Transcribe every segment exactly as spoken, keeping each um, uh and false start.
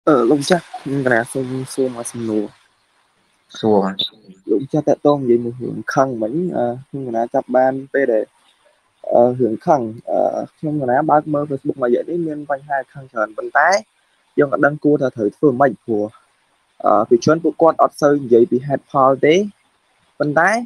Ờ, lúc chắc cái này xung xung mà xung nụ xua mà lúc chắc tại tông vậy một hướng khăn mình à nhưng mà chấp ban về để ờ, hướng khăn ờ, nhưng mà nó bác mơ Facebook mà vậy đấy nên quanh hai khăn tròn vận tải do ngặt đăng cua là thời phương mạnh của ờ, vì chuyến của con ọt sơ vậy bị hạt phò tế vận tải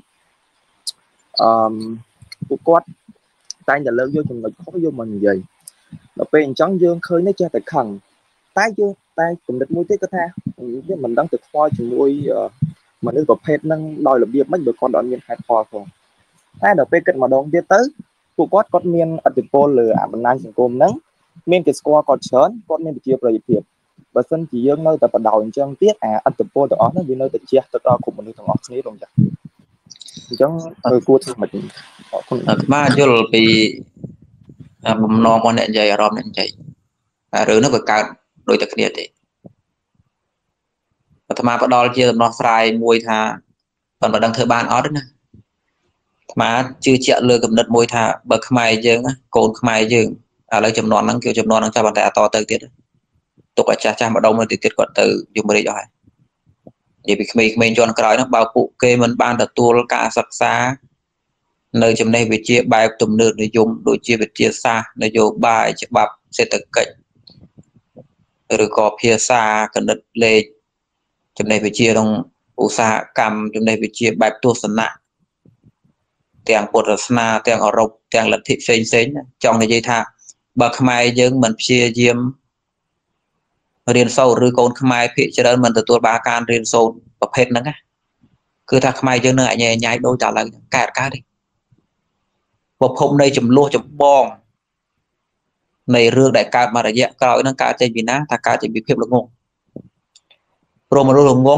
của con tay nhà lớn vô chừng ngực khó vô mình vậy nó bên trắng dương khơi nó cho tại khăn tái vô tay cũng được mũi tiết có tha chứ mình đang thực phoi chừng mũi mà nếu có phép năng đòi là việc mất được con đoạn miền hạt phò không ai được phê kết mà đông biết tới cụ quát có miền ở tỉnh pol lừa à mình đang chừng côm nắng miền cái score còn chớn có miền chia bày việc và sân chỉ dương nơi tập đầu chân tiết à anh tỉnh pol đó nó vì nơi tỉnh chia tự do của mình thằng ngọc này đồng chắc chẳng người cua thì mình con អាត្មាយល់ពីបំណងរបស់អ្នកនិយាយអារម្មណ៍អ្នកនិយាយរឿងនោះវាកើតដូចតែគ្នាទេអាត្មាផ្ដល់ជាដំណោះស្រាយមួយថាប៉ុន្តែដឹងធ្វើបានអត់ទេណាអាត្មាជឿជាក់លើគំនិតមួយថាបើខ្មែរយើងកូនខ្មែរយើងឥឡូវចំនួនហ្នឹងគឺចំនួនហ្នឹងចាប់តែអតទៅទៀតទុកឲ្យចាស់ចាស់ម្ដងទៅទៀតគាត់ទៅយមរាជអស់ហើយនិយាយពីក្មេងៗជាន់ក្រោយហ្នឹងបើពួកគេមិនបានទទួលការសិក្សានៅចំណេះវិជ្ជាបែបទំនើបនិយមដូចជាវិទ្យាសាស្ត្រនយោបាយច្បាប់សេដ្ឋកិច្ចឬក៏ភាសាគណិតលេខចំណេះវិជ្ជាក្នុងឧស្សាហកម្មចំណេះវិជ្ជាបែបទស្សនៈទាំងពុទ្ធសាសនាទាំងអឺរ៉ុបទាំងលទ្ធិផ្សេងផ្សេងចង់និយាយថាបើខ្មែរយើងមិនព្យាយាមរៀនសូត្រឬកូនខ្មែរភាគច្រើនមិនទទួលបានការរៀនសូត្រប្រភេទហ្នឹងគឺថាខ្មែរយើងនឹងអញ្ញាញ៉ៃដូចតែឥឡូវកើតកើតទេប្រភពនៃចំនួនចម្បងនៃរឿងដែលកើតមករយៈក្រោយហ្នឹងកើតចេញពីណាថាកើតចេញពីភាពល្ងងព្រោះមនុស្សល្ងង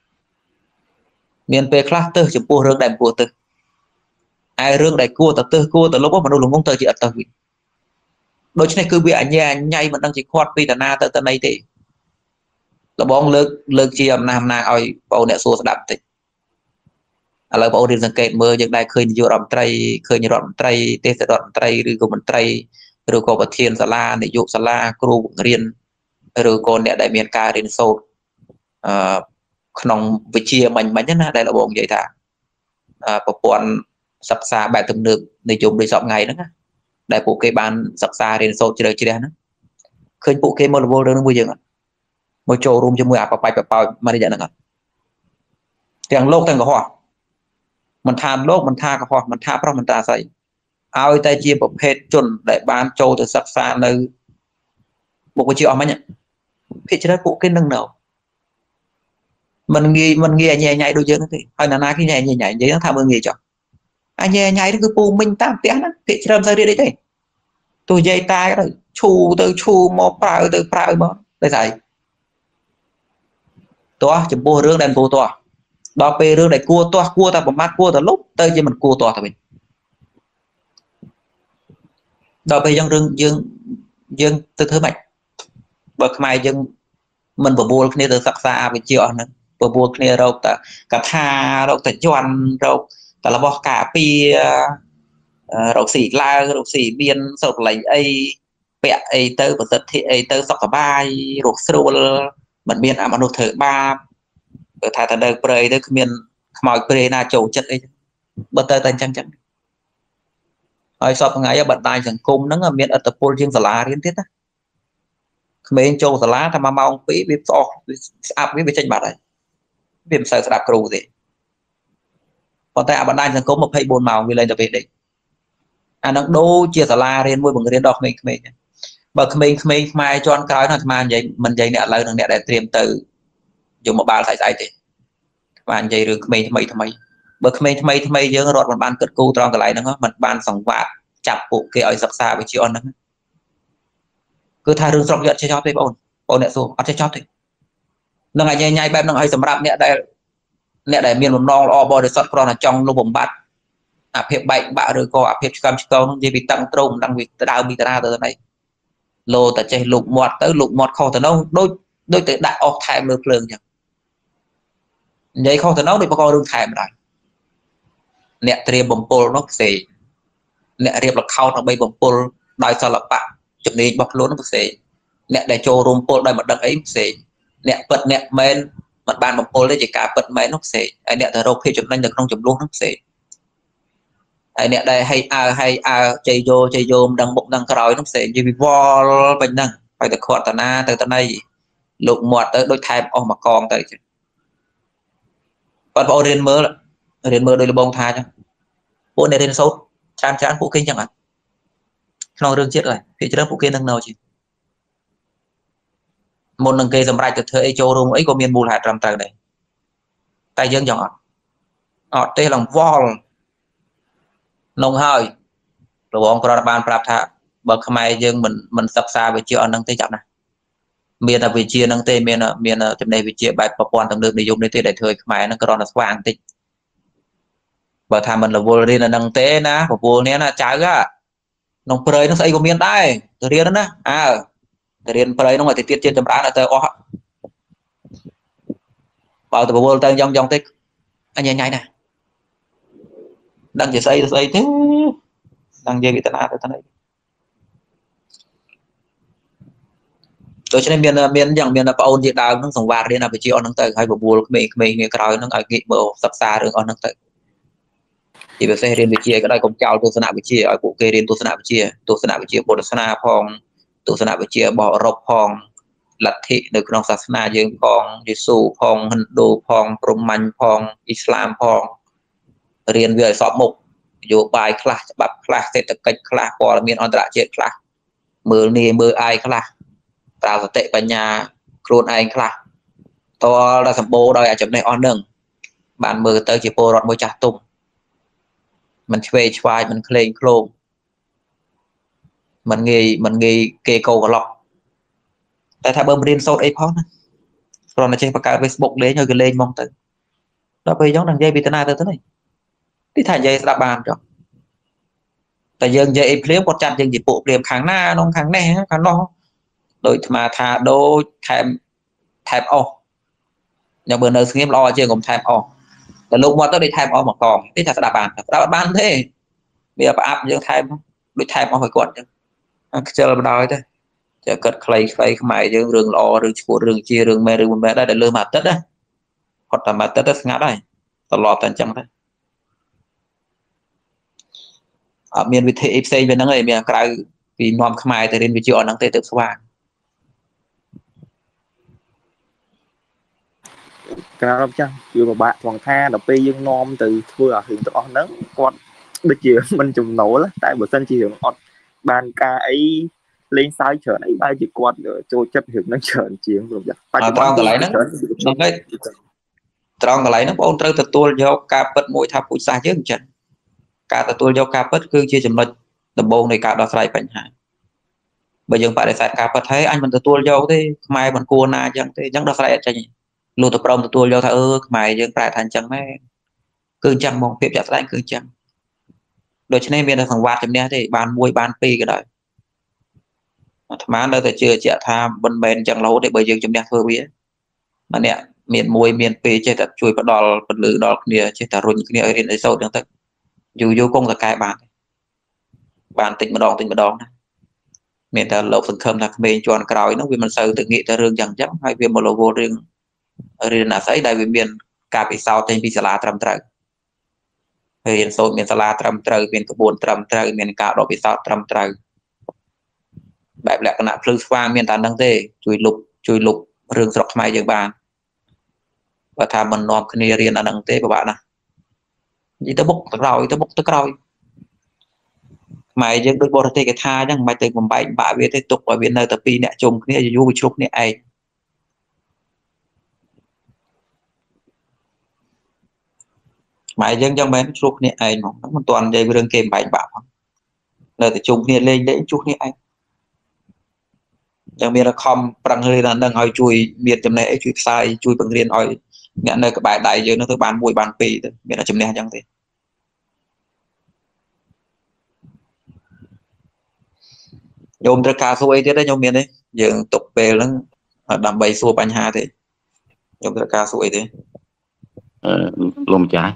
មានពេលខ្លះទៅចំពោះរឿងដែលមិនគួរទៅឯរឿងដែលគួរទៅទៅគួរទៅលុបមនុស្សល្ងងទៅជាអត់ទៅវិញដូច្នេះគឺវាអញ្ញាញ៉ៃមិនដឹងជាខាត់ពីតាណាទៅទៅណីទេលបងលើកលើកជាអំណះអំណាងឲ្យបងអ្នកសួរស្ដាប់តិចឥឡូវបងរៀនសង្កេតមើលយើងដែរឃើញនាយករដ្ឋមន្ត្រីឃើញរដ្ឋមន្ត្រីទេសរដ្ឋមន្ត្រីឬក៏មន្ត្រីឬក៏ប្រធានសាលានាយកសាលាគ្រូបង្រៀនឬក៏អ្នកដែលមានការរៀនសូត្រអឺក្នុងវិជ្ជាមិញមិញណាដែលបងនិយាយថាប្រព័ន្ធសិក្សាបែបទំនើបនិយមដូចសពថ្ងៃហ្នឹងណាដែលពួកគេបានសិក្សារៀនសូត្រជ្រៅជ្រះហ្នឹងឃើញពួកគេមករវល់រឿងហ្នឹងមួយយើងអត់មកចូលរួមជាមួយអបបាយបបោចមករយៈហ្នឹងអត់ទាំងលោកទាំងកុហកមិនថាលោកមិនថាកុហកមិនថាប្រុសមិនថាស្រីឲ្យតែជាប្រភេទជនដែលបានចូលទៅសិក្សានៅមុខវិជ្ជាអស់មិញភាគច្រើនពួកគេនឹងនៅមិនងាយមិនងាយញ៉ៃញ៉ៃដូចយើងទេហើយណាណាគេញ៉ៃញ៉ៃនិយាយថាមើលងាយចុះអញញ៉ៃញ៉ៃគឺពូមិញតាមផ្ទះហ្នឹងភាគច្រើនទៅរៀនអីទេទោះនិយាយតាទៅឈូទៅឈូមកប្រើទៅប្រើមកតែស្អីតោះចំពោះរឿងដែលគួរតោះដល់ពេលរឿងដែលគួរតោះគួរតែប្រមាថគួរតែលុបទៅជាមិនគួរតោះទៅវិញដល់ពេលយើងរឿងយើងយើងទៅធ្វើម៉េចបើខ្មែរយើងមិនបបួលគ្នាទៅសិក្សាអវិជ្ជាអស់ហ្នឹងបបួលគ្នារកតែកថារកតែជន់រកតែរបស់ការពាររកស៊ីឡើងរកស៊ីមានសោតលេងអីពាក់អីទៅប្រសិទ្ធិអីទៅសុខសบายរកស្រួលមិនមានអមនុស្សធ្វើបាបបើថាទៅនៅព្រៃទៅគ្មានខ្មោចព្រៃណាចូលចិត្តអីបើទៅតែអញ្ចឹងចឹងហើយសពថ្ងៃបណ្ដាញសង្គមហ្នឹងមានឥទ្ធិពលជាងសាលារៀនទៀតណាក្មេងចូលសាលាតែមួយម៉ោងពីរវាស្អកស្អាប់វាវាចេញបាត់ហើយវាមិនសូវស្ដាប់គ្រូទេប៉ុន្តែអាបណ្ដាញសង្គមម្ភៃបួនម៉ោងវាលែងតែពេលដេកអានឹងដូចជាសាលារៀនមួយបង្រៀនដល់ក្មេងៗបើក្មេងៗខ្មែរជាន់ក្រោយនោះអាត្មានិយាយមិននិយាយអ្នកឥឡូវនឹងអ្នកដែលត្រៀមទៅយកមកបាល់ស្អីស្អីទេអាត្មានិយាយរឿងក្មេងថ្មីថ្មីបើក្មេងថ្មីថ្មីយើងរត់មិនបានគិតគូរត្រង់កន្លែងហ្នឹងមិនបានសង្វាតចាប់ពួកគេឲ្យសិក្សាវិជ្ជាអស់ហ្នឹងគឺថារឿងស្រុកយកចេះចប់ទេបងបងអ្នកសួរអត់ចេះចប់ទេនឹងឲ្យញ៉ៃញ៉ៃបែបហ្នឹងឲ្យសម្រាប់អ្នកដែលអ្នកដែលមានបំណងល្អបរិសុទ្ធគ្រាន់តែចង់លុបបំបត្តិអាភាពបែកបាក់ឬក៏អាភាពឆ្កំឆ្កងហ្នឹងនិយាយពីតឹងត្រង់មិនដឹងវាដើមពីតារាទៅណីលោតែចេះលុបមាត់ទៅលុបមាត់ខុសទៅនោះដូចដូចទៅដាក់អស់ថែមលើភ្លើងអញ្ចឹងនិយាយខុសទៅនោះដូចបករឿងថែមដែរអ្នកត្រៀមបំពល់នោះផ្សេងអ្នករៀបលខោតដើម្បីបំពល់ដោយសិល្បៈជំនាញរបស់ខ្លួននោះផ្សេង nè để cho rùm pol đây mà đăng ấy sẽ nè bật nè men mặt bàn một pol đấy chỉ cả bật men nó sẽ ai nè từ đâu khi chụp lên được không chụp luôn nó sẽ ai nè đây hay à hay à chơi vô chơi vô đăng bụng đăng còi nó sẽ như bị vol bệnh năng phải từ khoa tận na từ tận này lục mọt tới đôi thai ô mà con tới còn bộ riêng mơ riêng mơ đôi là bông thai chứ bộ này riêng sốt chán chán phụ kinh chẳng hạn nó rương chết rồi phía trước phụ kinh nâng nào chứ một nâng kê dầm rai từ thời cho rung ấy có miền bù lại trầm tờ này tay dân dòng họ tê lòng vol nông hơi rồi bọn con ban prap tha bậc mai dân mình mình sập xa về chưa nâng tê chậm này miền là vị chia nâng tê miền là miền là trong này vị chia bài tập quan tầm được để dùng để tê đại thời mai nó còn là vàng tịch và tham mình là vô đi là nâng tê na và vô này là trái á nông prey nó xây của miền đây từ riêng đó nè à từ riêng prey nó ngoài thì tiết trên chấm đá là tơ ó bảo từ vô tơ dòng dòng tích anh nhảy nhảy nè đang chỉ xây xây thế đang dây bị tận áp ở tận đây rồi cho nên miền miền dòng miền là có ôn gì đào nó sống vàng đi là phải chịu nâng tơ hay bộ bùa mình mình người còi nó ở nghị bộ sập xa được on nâng tơ thì về xe riêng về chia cái đây cũng chào tôi sẽ nạp về chia ở cụ kê riêng tôi sẽ nạp về chia tôi sẽ nạp về chia bộ sẽ nạp phong tôi sẽ nạp về chia bỏ rộp phong lật thị được trong sát na dương phong Giêsu phong Hindu phong Brahman phong Islam phong riêng về sọp mục dù bài class bắp class sẽ tập cách class bỏ miền on trả chết class mưa nề mưa ai class tạo tệ vào nhà khuôn ai class to là sầm bô đòi ở chấm này on đừng bạn mưa tới chỉ bô rọt môi chặt tung mình về xoay mình lên clone mình nghề mình nghề kê cầu của lọc tại sao bơm riêng sâu ấy khó còn là trên cả Facebook đấy nhờ cái lên mong tới đó bây giống đằng dây bị thế này tới thế này thì thành dây đạp bàn cho tại dân dây clip có chặt dân dịch vụ điểm kháng na nó kháng này kháng nó đôi mà thà đôi thèm thèm ô nhà bữa nơi xem lo chưa gồm thèm ô là lúc mà tới đi thèm ô mà còn tí thật đạp bàn đạp bàn thế bây giờ áp dân thèm đôi thèm ô phải quật chờ là đòi thế chờ cất clay clay mày dương rừng lo rừng của rừng chia rừng mê rừng mê đây để lừa mặt tất đấy hoặc là mặt tất rất ngã đây tao lọt thành chẳng đấy ở miền việt thị xây bên nó người miền cái vì nom khai thì đến với chợ năng tê tự số vàng cái nào chăng vừa mà bạn hoàng tha đọc pi dương nom từ thưa hiện tượng nắng con bây giờ mình chùm nổ lá tại bữa sân chỉ hiểu ban ca ấy lên sai trở này bay chỉ quạt rồi cho chấp hiểu nó trở chiến rồi vậy trong cái lấy nó nó cái trong cái lấy nó ôn trâu từ tôi do ca bật mũi tháp mũi xa chứ chẳng cả từ tôi do ca bật cứ chia chấm lệch tầm bông này cả đó sai bệnh hại bây giờ bạn để sai ca bật thấy anh mình từ tôi do thế mai mình cua na chẳng thế chẳng đó sai chẳng luôn tập đông từ tôi do thà ơ mày giờ phải thành chẳng mấy cứ chẳng mong phép chặt đánh cứ chẳng đối cho nên bên là thằng vạt chấm đen thì bàn môi bàn pi cái đấy mà đâu thì chưa chả tham bên bên chẳng lâu để bây giờ chấm đen thôi biết mà nè miền môi miền pi chơi tập chui vào đòn vật lử đòn kia chơi tập rồi những cái này sâu được tất dù vô công là cái bàn bàn tỉnh mà đòn tỉnh mà đòn miền ta lâu phần khâm là mình chọn còi nó vì mình sâu tự nghĩ ta rương chẳng chắc hay vì một logo riêng riêng là thấy đại vì miền cả bị sao tên bị sala trầm trời miền sâu miền sala trầm trời miền cái buồn trầm trời miền cả độ bị sao trầm trời bài lẽ cái nạp lư xoang miền tàn đăng tê chui lục chui lục rương sọc mai giờ bàn và tham mình nộp cái riêng là đăng tê của bạn à chỉ tới bốc tới rồi tới bốc tới rồi mày dân đôi bò thì cái tha chẳng mày từ một bảy bạ về tiếp tục ở bên nơi tập pi nè chung cái này vui chụp nè ai mày dân trong bên chụp nè ai nóมันtoàn dây đường kèm bảy bạ nơi tập chung nè lên để chụp nè ai chẳng biết là không bằng hơi là đang hỏi chui miệt chấm này chui sai chui bằng riêng hỏi nhận nơi các bài đại giờ nó tới bàn mùi bàn pi biết là chấm nè chẳng thế nhôm tra ca xuôi thế đấy nhôm miền đấy giờ tục về nó đầm bầy xua bánh hà thế nhôm tra ca xuôi thế lùm trái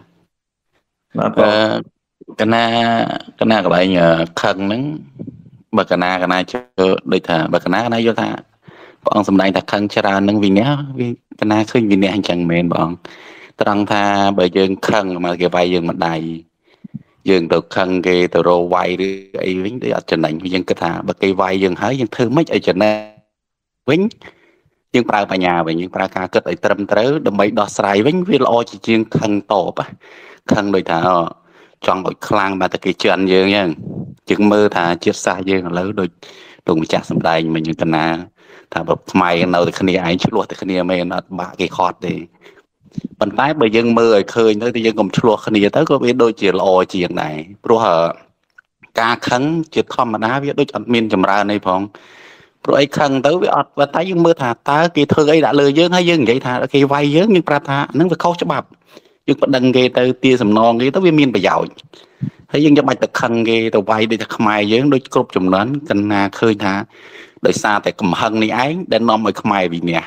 cái na cái na các bạn nhờ khăn nắng bậc cái na cái na cho đôi thà bậc cái na cái na vô thà bọn sầm đại ta khăn chả nâng vì nhá vì cái na khơi vì nhá hành chẳng mền bọn trăng tha bởi dương khăn mà cái vai dương mặt đầy dương từ khăn cái từ rô vai đi ấy vĩnh để ở trên này dương cái thà bởi cái vai dương hái dương thư mấy ở trên này vĩnh dương pra bà nhà và dương pra ca kết ở trầm trớ đầm mấy đo sài vĩnh vì lo chỉ dương khăn tổ á khăn đôi thà chọn một khăn mà ta cái chuyện dương nha chừng mơ thà chết xa dương lớn đôi đùng chặt sầm đại mình những cái na thàแบบmày nào thì khăn này ai chút luôn thì khăn này mày nó bạ cái khọt đi bản tái bởi dân mơ ở khơi nữa thì dân cùng chua khăn này tới có biết đôi chỉ lo chuyện này rồi hả ca khấn chỉ thom mà đá biết đôi chọn miên chầm ra này phong rồi ấy khăn tới với ọt và tái dân mơ thà ta cái thơ ấy đã lừa dân hay dân vậy thà cái vay dân nhưng pra thà nó phải khâu cho bạp nhưng mà đăng cái tới tia sầm non cái tới với miên phải giàu thấy dân cho bạch tập khăn cái tàu vay để thật mày dân đôi cột chùm lớn cần khơi thà đời xa tại cầm hân này ấy để nó mới không ai vì nè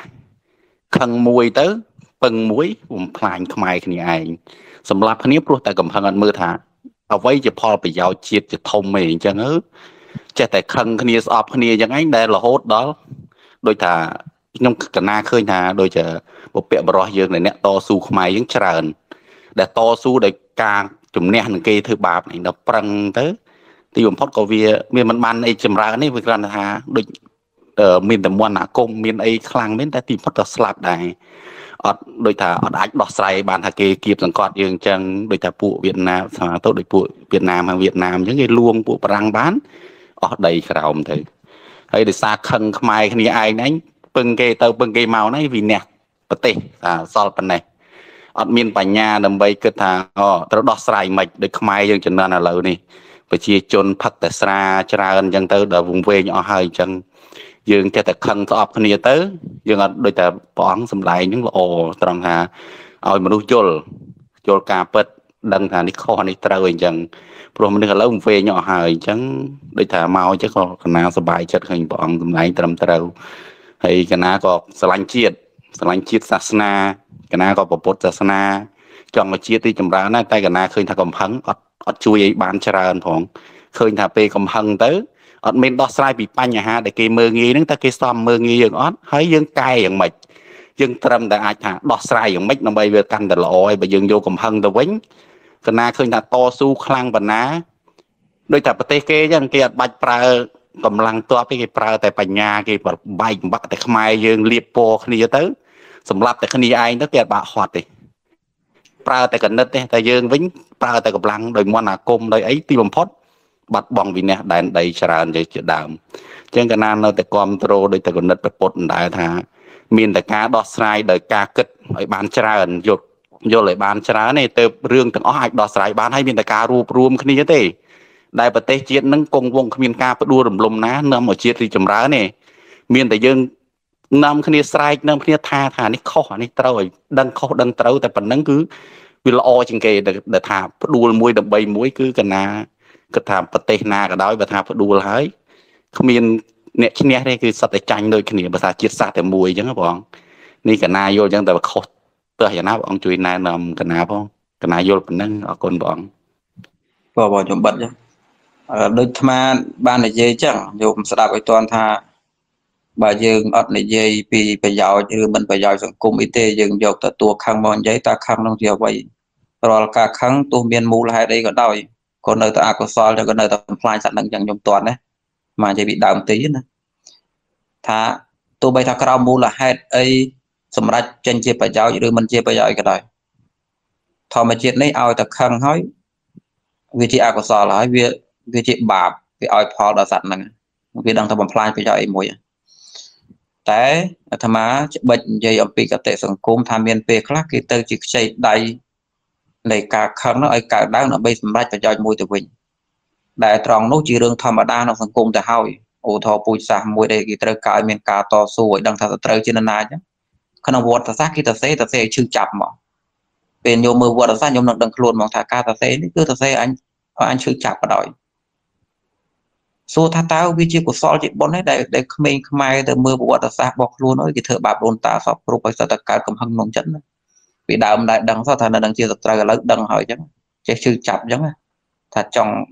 khăn mùi tới phần muối vùng phàn không ai cái này sầm lạp khăn rồi tại cầm hân anh mưa thảเอาไว้จะพอไปยาวเชียดจะทมเองจังเออจะแต่คังคณีสอบคณียังไงได้ละโหดđó โดยถ้าខ្ញុំកណាឃើញថាដូចជាបុព្វបុរសយើងអ្នកតស៊ូខ្មែរយើងច្រើនដែលតស៊ូដោយការជំនះនឹងគេធ្វើបាបនេះដល់ប្រឹងទៅទីបំផុតក៏វាមានមិនបានអីចម្រើននេះវាគ្រាន់តែថាដូចមានតែមន្តអាគមមានអីខ្លាំងមែនតែទីបំផុតក៏ស្លាប់ដែរអត់ដូចថាអត់អាចដោះស្រាយបានថាគេគៀបសង្កត់យើងអញ្ចឹងដូចថាពួកវៀតណាមស្មើទៅដូចពួកវៀតណាមហើយវៀតណាមអញ្ចឹងគេលួងពួកបារាំងបានអស់ដីក្រោមទៅហើយដោយសារខឹងខ្មែរគ្នាឯងហ្នឹងពឹងគេទៅពឹងគេមកហ្នឹងវិនះប្រទេសថាសល់ប៉ុណ្ណេះអត់មានបញ្ញាដើម្បីគិតថាអូត្រូវដោះស្រាយមិនដូចខ្មែរយើងចំនួនឥឡូវនេះប្រជាជនផឹកតែស្រាច្រើនអញ្ចឹងទៅដល់វង្វេងអស់ហើយអញ្ចឹងយើងចេះតែខឹងស្អប់គ្នាទៅយើងអត់ដូចតែព្រះអង្គសម្ដែងហ្នឹងល្អត្រង់ថាឲ្យមនុស្សយល់យល់ការពិតដឹងថានេះខុសនេះត្រូវអីចឹងព្រោះមនុស្សឥឡូវវង្វេងអស់ហើយអញ្ចឹងដូចថាមកអញ្ចឹងក៏កណាសប្បាយចិត្តឃើញព្រះអង្គសម្ដែងត្រឹមត្រូវហើយកណាក៏ស្រឡាញ់ជាតិស្រឡាញ់ជាតិសាសនាកណាក៏ពុទ្ធសាសនាចង់ឲ្យជាតិទីចម្រើនណាស់តែកណាឃើញថាកំហឹងអត់អត់ជួយឲ្យបានច្រើនផងឃើញថាពេលកំហឹងទៅអត់មានដោះស្រាយពីបញ្ហាដែលគេមើងងាយហ្នឹងតែគេស្ទំមើងងាយយើងអត់ហើយយើងកែយ៉ាងម៉េចយើងត្រឹមតែអាចថាដោះស្រាយយ៉ាងម៉េចដើម្បីវាកាន់តែល្អហើយបើយើងយកកំហឹងទៅវិញកណាឃើញថាតស៊ូខ្លាំងប៉ុណ្ណាដោយតែប្រទេសគេអញ្ចឹងគេអត់បាច់ប្រើកម្លាំងទ័ពទេគេប្រើតែបញ្ញាគេបែកបាក់តែខ្មែរយើងលៀបពណ៌គ្នាទៅសម្រាប់តែគ្នាឯងទៅគេអត់បាក់ហត់ទេប្រើតែកណិតទេតែយើងវិញប្រើតែកម្លាំងដោយមន្តអាគមដោយអីទីបំផុតបាត់បង់វិន័យដែនដីច្រើនជាដើមអញ្ចឹងកណានៅតែគ្រប់គ្រងដោយតែកណិតប្រពុតដែរថាមានតែការដោះស្រាយដោយការគិតឲ្យបានច្រើនយល់យល់ឲ្យបានច្រើនទេទៅរឿងទាំងអស់អាចដោះស្រាយបានហើយមានតែការរួបរวมគ្នាទេដែលប្រទេសជាតិនឹងគង់វង្សគ្មានការផ្ដួលរំលំណានាំឲ្យជាតិរីចម្រើនទេមានតែយើងនាំគ្នាស្រែកនាំគ្នាថាថានេះខុសអានេះត្រូវឲ្យដឹងខុសដឹងត្រូវតែប៉ុណ្្នឹងគឺវាល្អជាងគេដែលថាផ្ដួលមួយដើម្បីមួយគឺកណាគិតថាប្រទេសណាក៏ដោយបើថាផ្ដួលហើយគ្មានអ្នកឈ្នះទេគឺសត្វតែចាញ់ដូចគ្នាភាសាជាតិសាសតែមួយអញ្ចឹងបងនេះកណាយល់អញ្ចឹងតែខុសទោះយ៉ាងណាបងជួយណែនាំកណាផងកណាយល់ប៉ុណ្ណឹងអរគុណបងបងបងខ្ញុំបិទចឹងដូចអាត្មាបាននិយាយចឹងយកស្ដាប់ឲ្យតន់ថាបើយើងអត់និយាយពីប្រយោជន៍ឬមិនប្រយោជន៍សង្គមអីទេយើងយកតែតួខឹងមកនិយាយតើខឹងនោះជាអ្វីរាល់ការខឹងទោះមានមូលហេតុអីក៏ដោយក៏នៅតែអកុសលទៅក៏នៅតែបំផ្លាញសត្វនឹងចឹងខ្ញុំតន់ណាមកនិយាយពីដើមទីណាថាទោះបីថាក្រោមមូលហេតុអីសម្រាប់ចេញជាប្រយោជន៍ឬមិនជាប្រយោជន៍ក៏ដោយធម្មជាតិនេះឲ្យតែខឹងហើយវាជាអកុសលហើយវាវាជាបាបវាឲ្យផលដល់សត្វហ្នឹងវាដឹងថាបំផ្លាញប្រយោជន៍អីមួយតែអាត្មាច្បិចនិយាយអំពីកតិសង្គមថាមានពេលខ្លះគេទៅជាខ្ចីដៃនៃការខឹងនោះឲ្យកើតឡើងដើម្បីសម្រេចប្រយោជន៍មួយទៅវិញដែលត្រង់នោះជារឿងធម្មតាក្នុងសង្គមទៅហើយឧទាហរណ៍ពូជសាសន៍មួយដែលគេត្រូវកើតមានការតស៊ូឲ្យដឹងថាសត្រូវជានរណាអញ្ចឹងក្នុងវត្តសាសន៍គេទៅសេទៅសេឲ្យឈឺចាប់មកពេលញោមមើលវត្តសាសន៍ញោមនឹងដឹងខ្លួនមកថាការទៅសេនេះគឺទៅសេអញឲ្យអញឈឺចាប់បដ ாய் សួរថាតើវាជាកុសលជាបុណ្យទេដែលដែលក្មេងខ្មែរទៅមើលប្រវត្តិសាស្ត្ររបស់ខ្លួនអើយគេធ្វើបាបដូនតាសពគ្រប់ឲ្យសត្វតែកើតកំហឹងក្នុងចិត្តណាពីដើមដែរដឹងថានៅនឹងជាសត្រូវឥឡូវដឹងហើយអញ្ចឹងចេះឈឺចាប់អញ្ចឹងថាចង់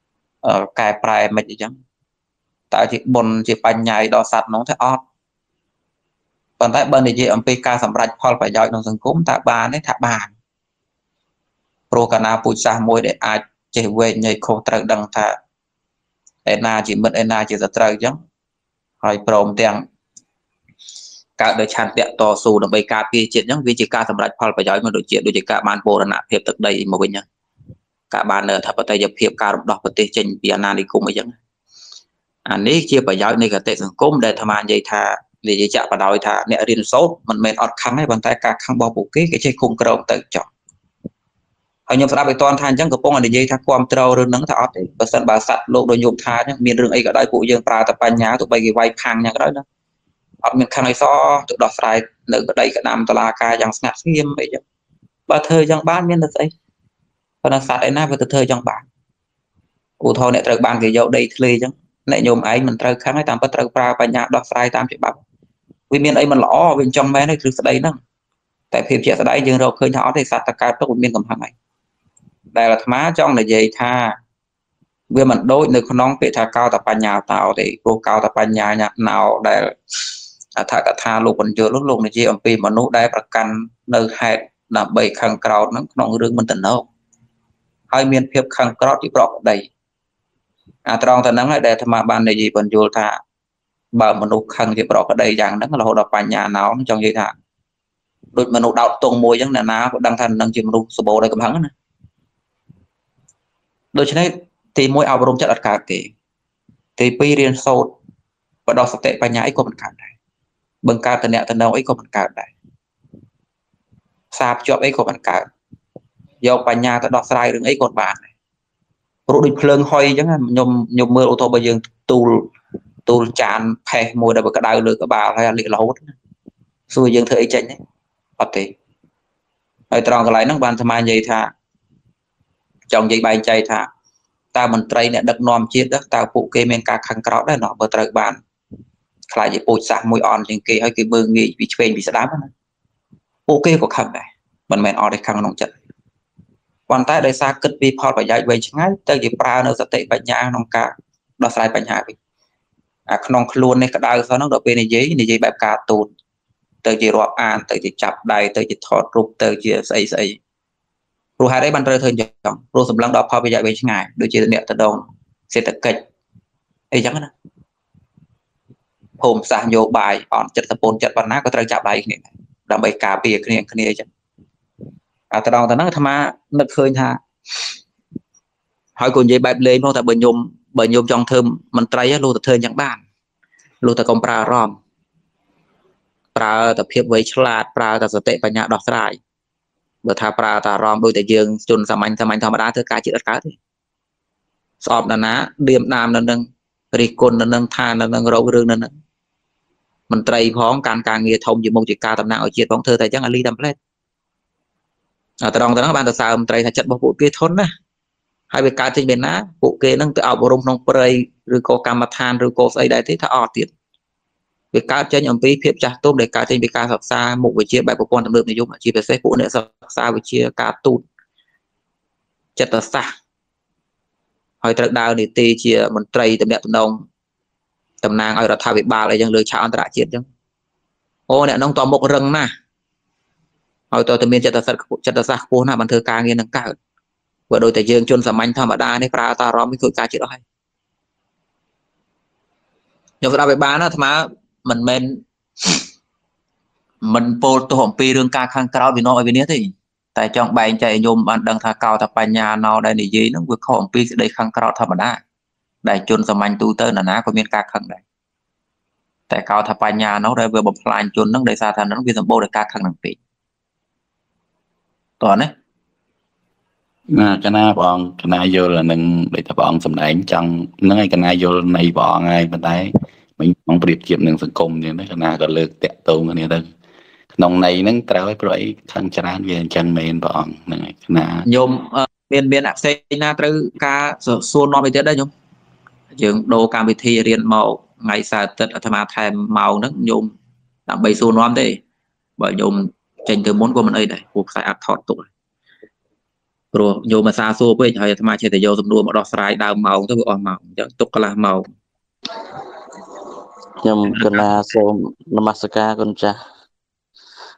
កែប្រែមិនអញ្ចឹងតើជាបុណ្យជាបញ្ញាដល់សត្វនោះទេអត់ còn tại bên này ông pê ca sầm rạch phò phải dọi trong sân cúm ta bàn đấy thả bàn pro cana pui sa môi để ai chế về nhảy khô trời đằng thả ena chỉ mất ena chỉ giật trời chứ hỏi prom tiếng cả đời chăn tiện to su đồng bay ca pi chuyện những vị trí ca sầm rạch phò phải dọi mà đội chuyện đội chỉ cả ban bộ là nạp hiệp thực đây một bên nhá cả ban ở thập tây dập hiệp ca đọc bật trên piano đi cùng với những anh ấy chia phải dọi này cả tệ sân cúm để tham ăn dây thả vì vậy chạm vào đòi thả nè riêng số mình men ọt khăn hay bàn tay cả khăn bao bù kí cái chơi khung cầu tự chọn hồi nhung phải toàn than chẳng có phong là dây thả quam trâu rồi nắng thả ọt thì bớt sân bà sạch lô đồ nhung thả nhá miền rừng ấy cả đôi cụ dương pra tập ban nhá tụi bay cái vai khang nhá cái đó ọt miền khang này so tụi đọt sai nữ ở đây cả nam tà la ca chẳng ngặt nghiêm vậy chứ ba thời chẳng bán miền được ấy còn là sạch ấy na với thời chẳng bán cụ thô nè trời ban cái dậu đây thề chẳng nè nhôm ấy mình trời kháng ấy tam bắt trời pra ban nhá đọt sai tam triệu bạc vì miền ấy mình lõ bên trong bé này từ đây nó tại phim chuyện ở đây dương đâu khơi nhỏ thì sạch tất cả các miền cầm hàng này đây là má trong là gì tha vì mình đối nơi con nón bị tha cao tập ban nhà tạo thì cô cao tập ban nhà nhạc nào để thà cả tha luôn còn chưa lúc luôn này chỉ ông pin mà nút đâyประกัน nơi hẹn là bảy khăn cao nó không rương mình tỉnh đâu hai miền phim khăn cao chỉ bọc đầy à trong thời nắng để tham ban này gì còn vô tha bà mình nụ khăn thì bỏ cái đây rằng đó là hồ đập bài nhà nào trong gì thà đôi mình nụ đào tuồng môi giống là ná đang thành đang chìm nụ số bộ đây cầm hắn đôi chân ấy thì môi áo bông chất đặt cả kỹ thì pi riêng sâu và đọc tệ bài nhà ấy có một cả này bằng cả tận nẹt tận đâu ấy có một cả này sạp chọp ấy có một cả dầu bài nhà ta đọc sai đường ấy còn bàn này rồi đi phơi hoi chẳng hạn nhom nhom mưa ô tô bây giờ tu tu chán phê mùi đã có đau được các bà hay là lỗ xui dân thời tranh đấy bật thì ở trong cái lại nó ban tham dây thà trong dây bay chạy thà ta mình trai nè đất nom chết đất ta phụ kê men cả khăn cáo đấy nó bờ trời bàn lại gì bôi sạc mùi on trên kia hay cái mưa nghỉ bị phê bị đám ok của khăn này mình men on để khăn nông trận quan tại đây xa cất vi phò phải dạy về ngay tới gì pra nó sẽ tệ bệnh nhà nông cả đó sai bệnh nhà à non luôn này cái đau sao nó được bên này giấy này giấy bẹp cả tụt từ chỉ rọp an từ chỉ chập đầy từ chỉ thọt rụp từ chỉ xây xây rồi hai đấy ban trời thời chọn rồi sầm lăng đọc phao bây giờ bên ngày đôi chỉ niệm từ đầu sẽ tập kịch ấy chẳng nữa hôm sáng vô bài on chật tập bốn chật bàn ná có trời chập đầy này làm bài cà bìa cái này cái này chứ à từ đầu từ nó tham á nó khơi tha hỏi còn giấy bẹp lên không tại bệnh nhôm bởi nhôm trong thơm mình trai luôn tập thơ chẳng bàn luôn tập công pra rom pra tập hiệp với chlat pra tập tệ và nhà đọc lại bởi thà pra ta rom đôi tại dương chun sầm anh sầm anh thầm đá thứ cá chữ đất cá thì sọp là ná điềm nam là nâng ricon là nâng than là nâng râu rương là nâng mình trai phóng càng càng nghe thông chỉ một chỉ ca tầm nào ở chiết bóng thơ tại chẳng là ly đâm lên à từ đó từ đó ban từ sao mình trai là chất bọc bộ kia thốn á hai việc cá trên bên á bộ kê nâng tự ảo bộ rung nông prey rồi có cam than rồi có xây đại thế thà ọt tiền việc cá trên nhóm phí phiệp chặt tôm để cá trên việc cá sập xa một về chia bài của con tầm được này dùng chỉ phải xây phụ nữa sập xa về chia cá tụt chặt ở xa hỏi trận đào để tì chia một tray tầm đẹp tầm đông tầm nàng ở đó thao bị ba lại dân lừa cháo đã chết chứ ô nè nông toàn một rừng nè hỏi tôi tầm biên chặt ở xa chặt ở xa cô nào bàn thơ ca nghe nâng cao và đôi tại dương chôn sầm anh thầm ở đa này pra ta rom với khối cá chuyện đó hay nhưng mà về bán á thà mình men mình po tôi hỏng pi rương ca khang cao vì nó ở bênนี้thì tại trong bài chạy nhôm bạn đang thà cao tập bài nhà nào đây này gì nó vừa hỏng pi đây khang cao thầm ở đa đại chôn sầm anh tu tơ là ná có miền ca khang đây tại cao tập bài nhà nó đây vừa bộc lại chôn nó đây xa thành nó viên sầm bô để ca khang nặng pi toàn đấy à cái na bọn cái na vô là nâng để cho bọn sầm đánh trong nó ngay cái na vô này bọn ngay bên tay mình không biết chuyện nâng sừng cùng thì nó cái na còn lược tẹt tông cái này đây nông này nó trao với rồi thằng chán về chân mền bọn này na nhôm miền miền áp xe na từ ca xuân nó bây giờ đây nhôm trường đồ cam bị thi riêng màu ngày sau tết tham gia thèm màu nó nhôm làm bay xuân nó thế bởi nhôm tranh từ muốn của mình đây này cuộc sai áp thọt tụi rồi nhôm mà xa xôi với thời tham gia chơi thể dục đua một đọt sai đào màu tới vừa màu tục là màu nhôm cần là số namaskar con cha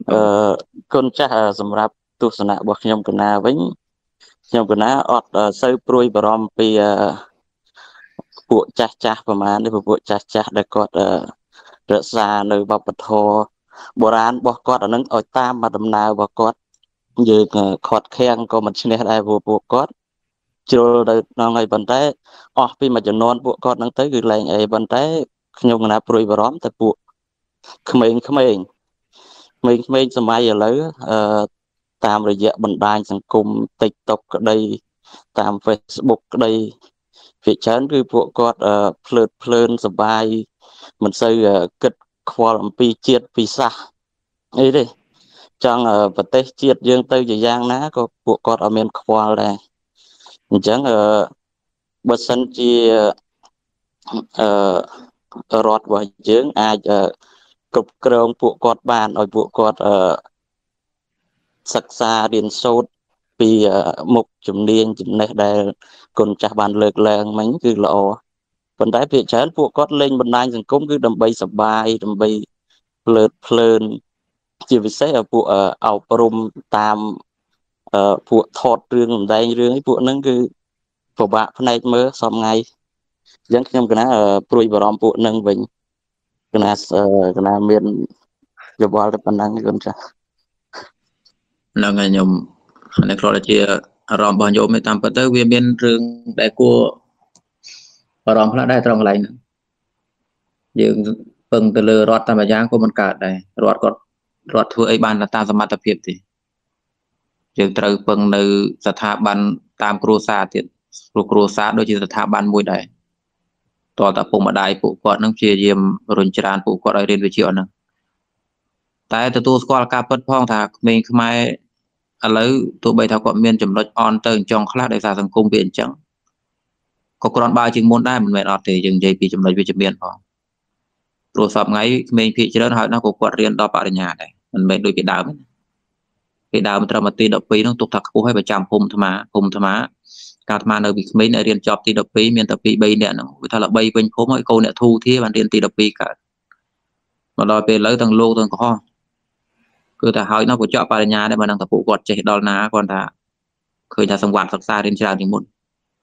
ờ con cha sầm rạp tu sanh bậc nhom cana vĩnh nhom cana ọt sơi pruy brom pi ពួកចាស់ចាស់ប្រហែលនេះពួកចាស់ចាស់ដែលគាត់រក្សានៅវប្បធម៌បុរាណរបស់គាត់អានឹងឲ្យតាមមកដំណើររបស់គាត់យើងខាត់ខាំងក៏មិនឈ្នះដែរពួកពួកគាត់ជ្រុលទៅក្នុងហើយប៉ុន្តែអស់ពីមួយចំនួនពួកគាត់ហ្នឹងទៅគឺលែងអីប៉ុន្តែខ្ញុំកណាព្រួយបារម្ភតែពួកក្មេងៗក្មេងៗសម័យឥឡូវអឺតាមរយៈបណ្ដាញសង្គម TikTok ក្តីតាម Facebook ក្តីភាគច្រើនគឺពួកគាត់ភ្លើតភ្លើនសប្បាយមិនសូវគិតខ្វល់អំពីជាតិពិសាសអីទេចង់ប្រទេសជាតិយើងទៅជាយ៉ាងណាក៏ពួកគាត់អត់មានខ្វល់ដែរអញ្ចឹងអឺបើសិនជាអឺរដ្ឋរបស់យើងអាចគ្រប់គ្រងពួកគាត់បានឲ្យពួកគាត់អឺសិក្សារៀនសូត្រពីមុខជំនាញចំណេះដែលគុណចាស់បានលើកឡើងមិញគឺល្អប៉ុន្តែភាគច្រើនពួកគាត់លេងបណ្ដាញសង្គមគឺដើម្បីសប្បាយដើម្បីភ្លើតភ្លើនជាពិសេសពួកអប់រំតាមពួកថតរឿងសម្ដែងរឿងឯពួកហ្នឹងគឺពិបាកផ្នែកមើលសពថ្ងៃអញ្ចឹងខ្ញុំកណាព្រួយបារម្ភពួកហ្នឹងវិញកណាកណាមានយោបល់តែប៉ុណ្ណឹងគុណចាស់ហ្នឹងហើយខ្ញុំនេះគ្រាន់តែជាអារម្មណ៍របស់ខ្ញុំតាមពិតទៅវាមានរឿងដែលគួរអារម្មណ៍ខ្លះដែរត្រង់កន្លែងហ្នឹងយើងពឹងទៅលើរដ្ឋតាមយ៉ាងក៏មិនកើតដែររដ្ឋគាត់រដ្ឋធ្វើអីបានតាមសមត្ថភាពទេយើងត្រូវពឹងនៅស្ថាប័នតាមគ្រួសារទៀតព្រោះគ្រួសារដូចជាស្ថាប័នមួយដែរតើតាពុកម្ដាយពួកគាត់នឹងព្យាយាមរុញច្រានពួកគាត់ឲ្យរៀនវិជ្ជាហ្នឹងតែទទួលស្គាល់ការពិតផងថាក្មេងខ្មែរឥឡូវទោះបីថាគាត់មានចំណុចអន់ទៅអញ្ចឹងខ្លះដោយសារសង្គមវាអញ្ចឹងក៏គ្រាន់បើជាងមុនដែរមិនមែនអត់ទេយើងនិយាយពីចំណុចវិជ្ជមានផងព្រោះសពថ្ងៃក្មេងភាគច្រើនហើយណាក៏គាត់រៀនដល់បរិញ្ញាដែរមិនមែនដូចពីដើមទេពីដើមត្រឹមទីដប់ពីរនោះទុកថាខ្ពស់ហើយប្រចាំភូមិអាត្មាភូមិអាត្មាកាលអាត្មានៅពីក្មេងរៀនចប់ទីដប់ពីរមានតែពីរ បីនាក់ហ្នឹងវាថាល្បីពេញភូមិហើយកូនអ្នកធូធាបានរៀនទីដប់ពីរកើតមកដល់ពេលឥឡូវទាំងលោកទាំងកុហកគឺថាហើយនោះក៏ចប់បរិញ្ញាដែរបើនឹងតែពួកគាត់ចេះដល់ណាគាត់ថាឃើញថាសង្វាតសិក្សារៀនច្រើនជាងមុន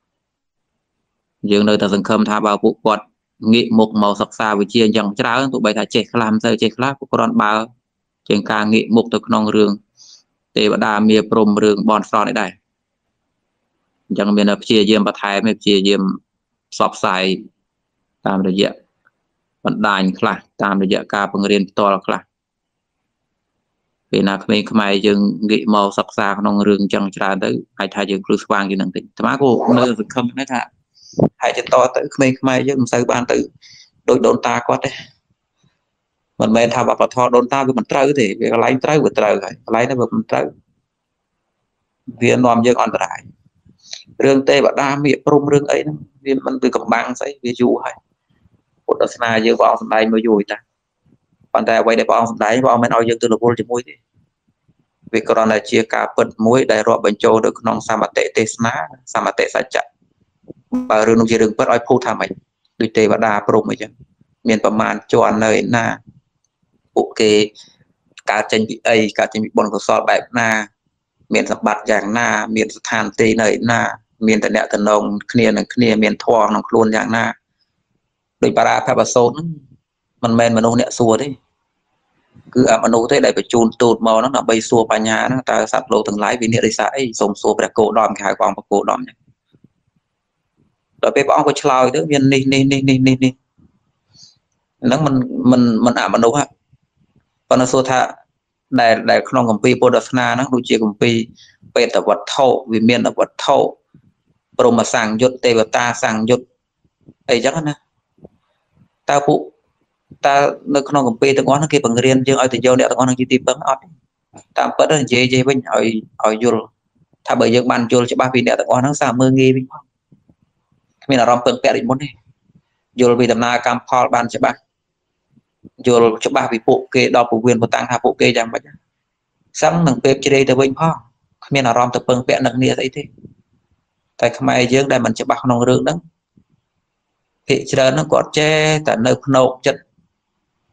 យើងនៅតែសង្ឃឹមថាបើពួកគាត់ងាកមុខមកសិក្សាវិជ្ជាអញ្ចឹងច្រើនទោះបីថាចេះខ្លះមិនសូវចេះខ្លះពួកគាត់បើជាងការងាកមុខទៅក្នុងរឿងទេវតាមាព្រំរឿងបនស្រន់នេះដែរអញ្ចឹងមានព្យាយាមបន្ថែមព្យាយាមផ្សព្វផ្សាយតាមរយៈបណ្ដាញខ្លះតាមរយៈការបង្រៀនផ្ទាល់ខ្លះពេលណាក្មេងខ្មែរយើងងាកមកសិក្សាក្នុងរឿងអញ្ចឹងច្រើនទៅអាចថាយើងគ្រឹះស្វាងជាងនឹងតិចអាត្មាក៏នៅសង្ឃឹមដែរថាហើយទៅតទៅក្មេងខ្មែរយើងមិនសូវបានទៅដូចដូនតាគាត់ទេមិនមែនថាវប្បធម៌ដូនតាវាមិនត្រូវទេវាកន្លែងត្រូវវាត្រូវហើយកន្លែងនេះវាមិនត្រូវវានាំយើងអន្តរាយរឿងទេវតាមាព្រំរឿងអីហ្នឹងវាមិនវាកំបាំងស្អីវាយូរហើយពុទ្ធសាសនាយើងព្រះអង្គសម្ដែងមកយូរតាប៉ុន្តែអ្វីដែលព្រះអង្គសម្ដែងព្រះអង្គមិនឲ្យយើងទៅរវល់ជាមួយទេវាគ្រាន់តែជាការពិតមួយដែលរាប់បញ្ចូលទៅក្នុងសមតិទេសនាសមតិសច្ចៈបើរឿងនោះជារឿងពិតឲ្យភូថាម៉េចដូចទេវតាព្រំអីចឹងមានប្រមាណជាន់នៅឯណាពួកគេកើតចេញពីអីកើតចេញពីបុណ្យកុសលបែបណាមានសម្បត្តិយ៉ាងណាមានស្ថានទីនៅឯណាមានតំណែងតំណងគ្នានឹងគ្នាមានធម៌ក្នុងខ្លួនយ៉ាងណាដោយបារាភវសូត្រហ្នឹងមិនមែនមនុស្សអ្នកសួរទេគឺអមនុស្សទេដែលបញ្ជូនទូតមកហ្នឹងដើម្បីសួរបញ្ហាហ្នឹងតើសត្វលោកទាំងឡាយវានិរិសាអីសូមសួរព្រះគោដំគេហៅព្រះអង្គព្រះគោដំចឹងដល់ពេលព្រះអង្គក៏ឆ្លើយទៅមាននេះនេះនេះនេះនេះនេះហ្នឹងមិនមិនមិនអមនុស្សហ่ะប៉ុន្តែសួរថាដែលដែលក្នុងគម្ពីរពុទ្ធសាសនាហ្នឹងដូចជាគម្ពីរបេតវត្ថុវិមានវត្ថុព្រហ្មសង្យុត្តទេវតាសង្យុត្តអីចឹងណាតើពួកតើនៅក្នុងគម្ពីរទាំងអស់ហ្នឹងគេបង្រៀនយើងឲ្យទៅយកអ្នកទាំងអស់ហ្នឹងជាទីពឹងអត់តាមពិតនិយាយនិយាយវិញឲ្យឲ្យយល់ថាបើយើងបានយល់ច្បាស់ពីអ្នកទាំងអស់ហ្នឹងសាមើងងាយវិញផងគ្មានអារម្មណ៍ពឹងពាក់ដូចមុនទេយល់ពីដំណើរកម្មផលបានច្បាស់យល់ច្បាស់ពីពួកគេដល់ពវៀនពតាំងថាពួកគេយ៉ាងម៉េចសឹងនឹងពេលជ្រេទៅវិញផងគ្មានអារម្មណ៍ទៅពឹងពាក់នឹងគ្នាស្អីទេតែខ្មែរយើងដែលមិនច្បាស់ក្នុងរឿងហ្នឹងភាគច្រើនហ្នឹងគាត់ចេះតែនៅភ្នោកចិត្ត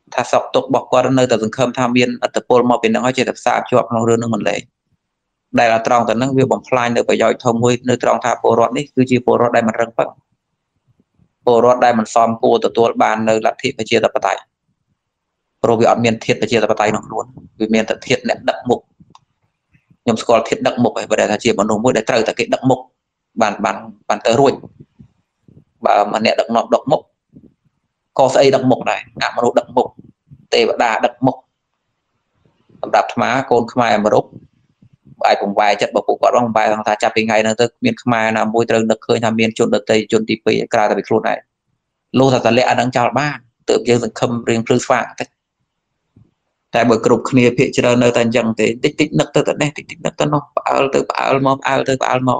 ថាសក់ទុករបស់គាត់នៅតែសង្ឃឹមថាមានអត្តពលមកពីនឹងឲ្យជាតែផ្សារជាប់ក្នុងរឿងនឹងមិនលែងដែលត្រង់ទៅនឹងវាបំផ្លាញនៅប្រយោជន៍ធំមួយនៅត្រង់ថាពលរដ្ឋនេះគឺជាពលរដ្ឋដែលមិនរឹងប៉ឹងពលរដ្ឋដែលមិនសមគួរទទួលបាននៅលទ្ធិប្រជាធិបតេយ្យព្រោះវាអត់មានធាតុប្រជាធិបតេយ្យក្នុងខ្លួនវាមានតែធាតុអ្នកដឹកមុខខ្ញុំស្គាល់ធាតុដឹកមុខហើយបើថាជាមនុស្សមួយដែលត្រូវតែគេដឹកមុខបានបានបានទៅរួចបើម្នាក់ដឹកនាំដឹកមុខក៏ស្អីដឹកមុខដែរអមនុស្សដឹកមុខទេវតាដឹកមុខសម្រាប់អាត្មាកូនខ្មែរអមរុកអាចបំបែចិត្តបើពួកគាត់បំបែថាចាប់ពីថ្ងៃហ្នឹងទៅមានខ្មែរណាមួយត្រូវនឹកឃើញថាមានជនដតីជនទីពីរក្រៅតែពីខ្លួនឯងលោកថាតលាក់អាហ្នឹងចោលបានទើបយើងសង្ឃឹមរៀងព្រឺស្វាបន្តិចតែបើគ្រប់គ្នាភាកច្រើននៅតែអញ្ចឹងទេតិចតិចនឹកទៅទៅនេះតិចតិចនឹកទៅនោះផ្អើលទៅផ្អើលមកផ្អើលទៅផ្អើលមក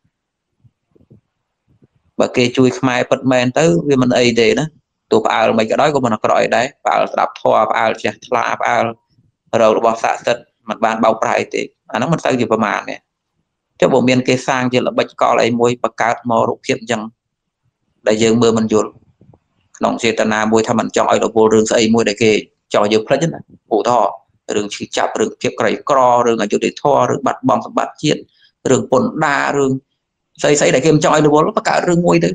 បើគេជួយខ្មែរពិតមែនទៅវាមិនអីទេណាទោះផ្អើលមិនក៏ដោយក៏មិនអក្រក់អីដែរផ្អើលស្ដាប់ធម៌ផ្អើលចេះថ្លាផ្អើលរករបស់ស័ក្តិសិទ្ធិមិនបានបោកប្រាស់អីទេអាហ្នឹងមិនទៅជាប្រមាណទេចុះបើមានគេសាងជាល្បិចកលអីមួយបង្កើតមករូបភាពអញ្ចឹងដែលយើងមើលមិនយល់ក្នុងចេតនាមួយថាមិនចង់ឲ្យរវល់រឿងស្អីមួយដែលគេចង់យើងផ្លិចណាឧទាហរណ៍រឿងឈឺចាប់រឿងភាពក្រីក្ររឿងអយុត្តិធម៌រឿងបាត់បង់សម្បត្តិជាតិរឿងពន្ធដាររឿងស្អីស្អីដែលគេមិនចង់ឲ្យរវល់បង្កើតរឿងមួយទៅ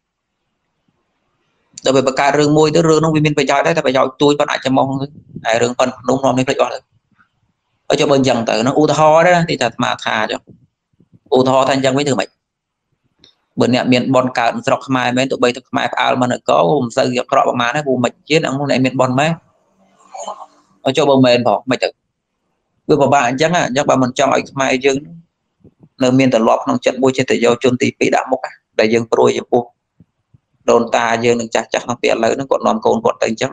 ដល់ពេលបង្កើតរឿងមួយទៅរឿងនោះវាមានប្រយោជន៍ដែរតែប្រយោជន៍ទួយប៉ុន្តែអាចចំហទៅហើយរឿងប៉ុនភ្នំនាំនេះផ្លេចអស់ទៅឲ្យចុះបើអញ្ចឹងទៅនោះឧទាហរណ៍ដែរទីថាអាត្មាថាចុះឧទាហរណ៍ថាអញ្ចឹងវិញធ្វើម៉េចបើអ្នកមានបនកើតស្រុកខ្មែរមែនទៅបីទៅខ្មែរផ្អើលមកនគរមិនសូវអាក្រក់ប្រហែលទេព្រោះមិនជាតិអង្គនោះអ្នកមានបនមែនឲ្យចុះបើមែនផងមិនទៅវាពិបាកអញ្ចឹងអញ្ចឹងបើមិនចង់ឲ្យខ្មែរយើងនៅមានទម្លាប់ក្នុងចិត្តមួយចិត្តទៅយកជនទីពីរដាក់មុខដែលយើងព្រួយចំពោះដូនតាយើងនឹងចាស់ចាស់ក្នុងពេលឥឡូវហ្នឹងគាត់នាំកូនគាត់ទៅអញ្ចឹង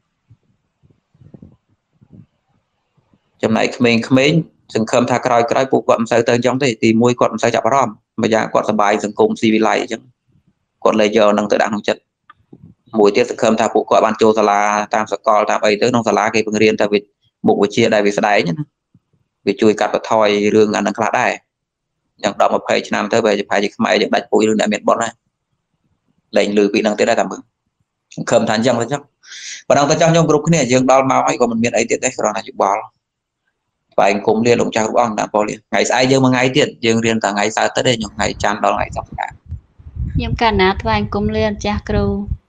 ចំណែកក្មេងៗសង្ឃឹមថាក្រោយក្រោយពួកគាត់មិនសូវទៅអញ្ចឹងទេទីមួយគាត់មិនសូវចាប់អារម្មណ៍ម្យ៉ាងគាត់សប្បាយសង្គមស៊ីវិល័យអញ្ចឹងគាត់លេយកនឹងទៅដាក់ក្នុងចិត្តមួយទៀតសង្ឃឹមថាពួកគាត់បានចូលសាលាតាមសកលតាមអីទៅក្នុងសាលាគេបង្រៀនតែវិមុខវិជ្ជាដែលវាស្ដែងណាវាជួយកាត់បន្ថយរឿងអានឹងខ្លះដែរយ៉ាងដល់ยี่สิบឆ្នាំទៅបែរជាប្រហែលជាខ្មែរយើងដាច់ពុយរឿងអ្នកមានបុណ្យណាលែងលឺពីនឹងទៀតដែរតែមើលសង្ឃឹមថាអញ្ចឹងទៅចុះប៉ុណ្ណឹងទៅចុះខ្ញុំគ្រប់គ្នាយើងដល់មកហើយក៏មិនមានអីទៀតដែរគ្រាន់តែយោបល់ស្វែងគុំលាលោកចាស់រូបអង្គតាមពលថ្ងៃស្អែកយើងមួយថ្ងៃទៀតយើងរៀនតែថ្ងៃសៅរ៍ទៅទេខ្ញុំថ្ងៃច័ន្ទដល់ថ្ងៃសុក្រខ្ញុំកណ្ណាថ្វាយគុំលាចាស់គ្រូ